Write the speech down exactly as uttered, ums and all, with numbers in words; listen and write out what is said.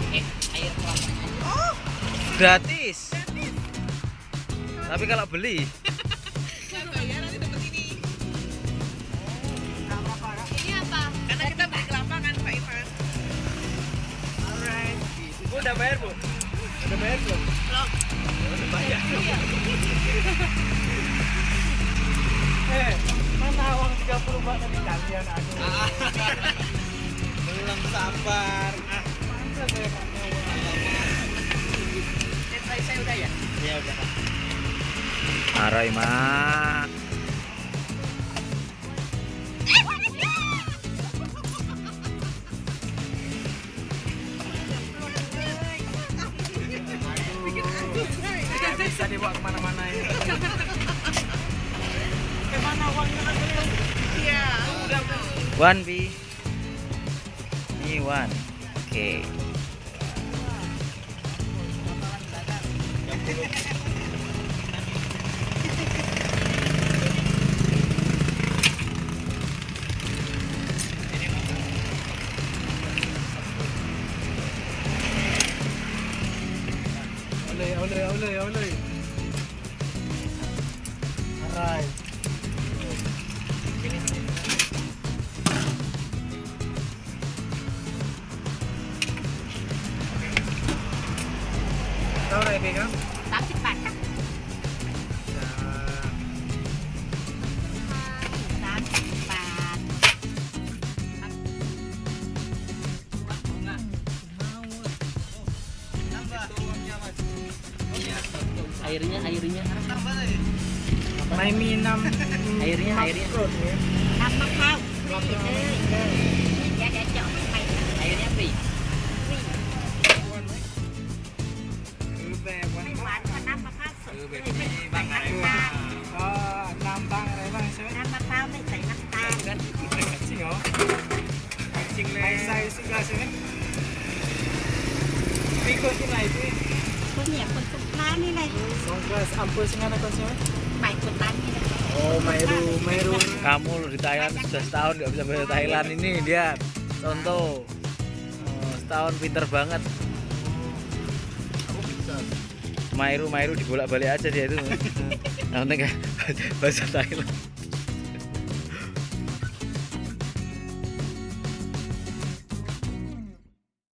Eh, air kelapa. Oh, Gratis. gratis. Tapi kalau beli Nggak bayar nanti dapat ini. Ini apa? Karena kita beli kelapa kan Pak Ivan. Alright. Bu udah bayar, Bu? Udah bayar belum? Belum. Udah bayar. Eh, mana uang tiga puluh Pak tadi kalian aduh. Belum sabar. Ah, masa saya pakai uang. Deadline saya udah ya. Ya udah. Arai mak. Tidak bisa dibawa kemana-mana ini. Kemana uangnya lagi? Iya, udah. One B. Ini one. Oke. Oleh, oleh, oleh, oleh. Arai. Tahu Rebe kan? Tapi pakai. Airnya, airnya. May minam. Airnya, airnya. Nama kau. Ya, ya, chọn mày. Airnya free. Cứ về quán Mày bán cho năm kau. Cứ về đi bằng này mà. Có năm băng đấy băng sẽ. Năm kau mày phải năm ta. Chính hả? Chính lên. Hay say sinh ra sẽ. Vì con cái này thì. Con nhẹ con sụp láนี่เลย Songkras ampun sing ana konsepnya. Mày con tánนี่เลย Oh, Meru, Meru. Kamu di Thailand sudah setahun nggak bisa bahasa Thailand ini dia. Contoh. Oh, setahun pinter banget. Meru, Meru dibolak-balik aja dia itu. Yang penting bahasa Thailand.